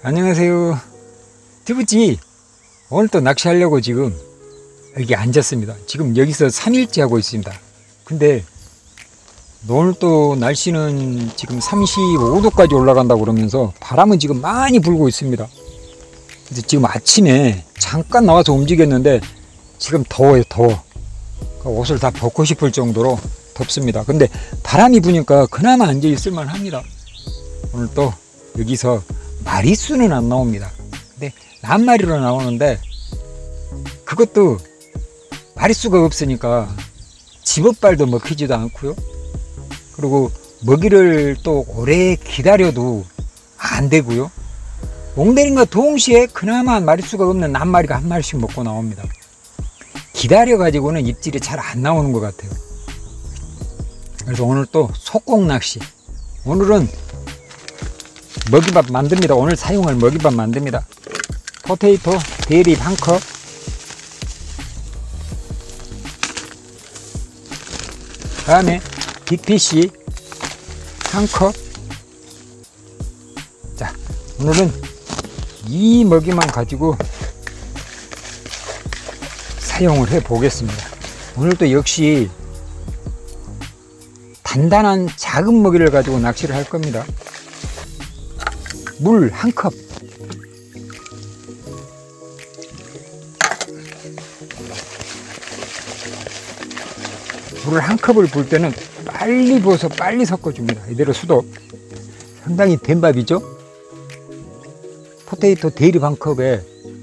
안녕하세요. 티브찌 오늘 또 낚시하려고 지금 여기 앉았습니다. 지금 여기서 3일째 하고 있습니다. 근데 오늘 또 날씨는 지금 35도까지 올라간다고 그러면서 바람은 지금 많이 불고 있습니다. 그래서 지금 아침에 잠깐 나와서 움직였는데 지금 더워요. 더워. 옷을 다 벗고 싶을 정도로 덥습니다. 근데 바람이 부니까 그나마 앉아 있을만 합니다. 오늘 또 여기서 마리수는 안 나옵니다. 근데 낱마리로 나오는데 그것도 마리수가 없으니까 집어발도 먹히지도 않고요. 그리고 먹이를 또 오래 기다려도 안 되고요. 몽데린과 동시에 그나마 마리수가 없는 낱마리가 한 마리씩 먹고 나옵니다. 기다려 가지고는 입질이 잘 안 나오는 것 같아요. 그래서 오늘 또 속공 낚시, 오늘은 먹이밥 만듭니다. 오늘 사용할 먹이밥 만듭니다. 포테이토 대립 1컵, 다음에 빅피쉬 1컵. 자, 오늘은 이 먹이만 가지고 사용을 해 보겠습니다. 오늘도 역시 단단한 작은 먹이를 가지고 낚시를 할 겁니다. 물 1컵, 물을 1컵을 부을 때는 빨리 부어서 빨리 섞어줍니다. 이대로 수도 상당히 된 밥이죠. 포테이토 대립 1컵에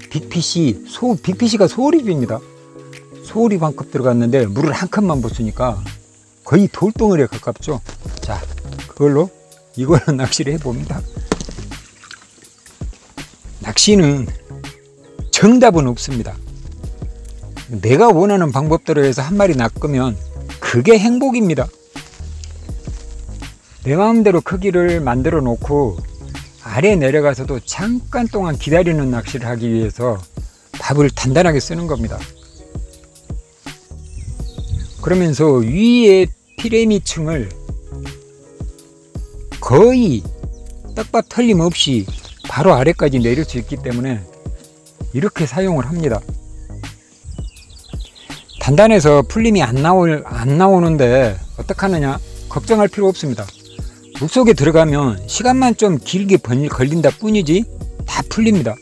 빅피쉬가 소립입니다. 소립 1컵 들어갔는데 물을 1컵만 붓으니까 거의 돌덩어리에 가깝죠. 자, 이걸로 낚시를 해봅니다. 낚시는 정답은 없습니다. 내가 원하는 방법대로 해서 한 마리 낚으면 그게 행복입니다. 내 마음대로 크기를 만들어 놓고 아래 내려가서도 잠깐 동안 기다리는 낚시를 하기 위해서 밥을 단단하게 쓰는 겁니다. 그러면서 위에 피레미층을 거의 떡밥 틀림없이 바로 아래까지 내릴 수 있기 때문에 이렇게 사용을 합니다. 단단해서 풀림이 안 나오는데 어떡하느냐 걱정할 필요 없습니다. 물속에 들어가면 시간만 좀 길게 걸린다 뿐이지 다 풀립니다.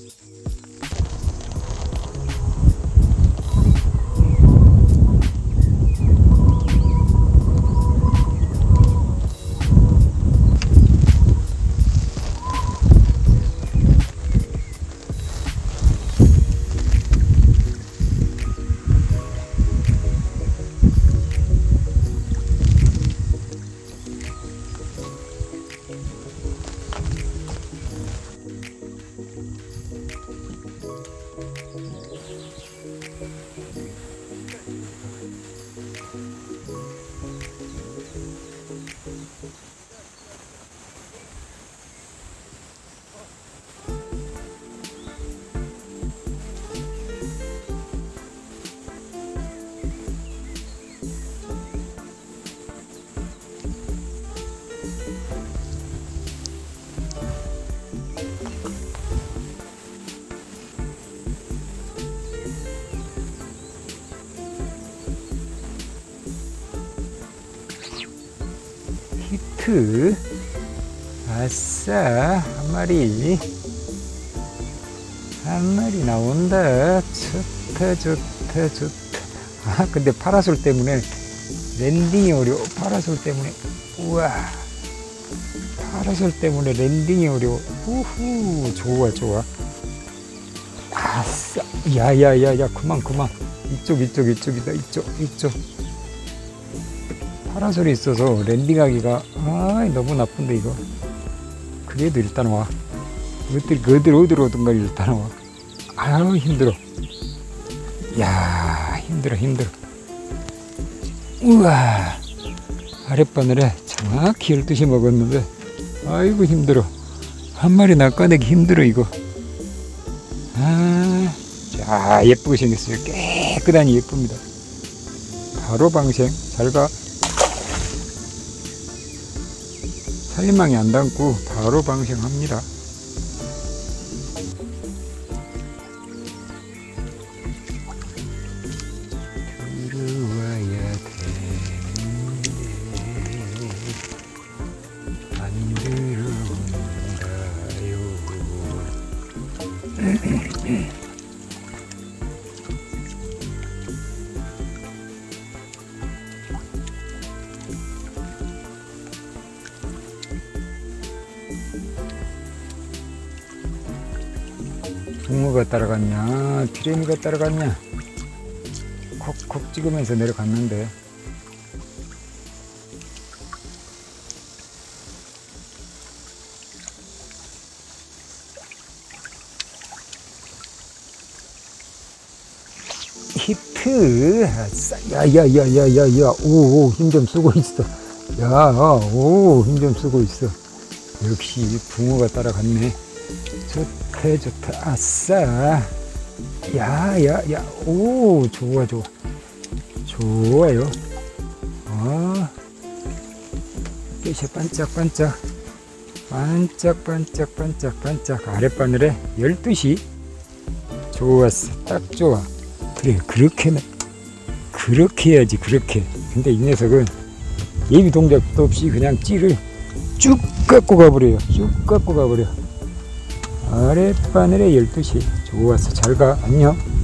히트, 아싸, 한 마리 나온다. 좋다. 아, 근데 파라솔 때문에 랜딩이 어려워. 우와, 파라솔 때문에 랜딩이 어려워. 우후, 좋아. 아싸, 야야야야, 그만. 이쪽이다. 이쪽. 파라솔이 있어서 랜딩하기가 너무 나쁜데 이거. 그래도 일단 와. 어디로 오든가 일단 와. 아유, 힘들어. 야, 힘들어. 우와, 아랫바늘에 정확히 12시 먹었는데 아이고 힘들어. 한 마리 낚아내기 힘들어 이거. 자, 예쁘게 생겼어요. 깨끗하니 예쁩니다. 바로 방생. 잘가. 살림망이 안 닿고 바로 방생합니다. 붕어가 따라갔냐 피레미가 따라갔냐 콕콕 찍으면서 내려갔는데 히트 야야야야야야 오 힘 좀 쓰고 있어 야오 힘 좀 쓰고 있어 역시 붕어가 따라갔네 좋다 좋다 아싸 야야야 오 좋아 좋아 좋아요 끝이 반짝반짝 반짝반짝 아랫바늘에 12시 좋았어 딱 좋아 그래 그렇게 해야지 그렇게 근데 이 녀석은 예비 동작도 없이 그냥 찌를 쭉 갖고 가버려요 쭉 갖고 가버려 아랫바늘에 12시 좋았어 잘가 안녕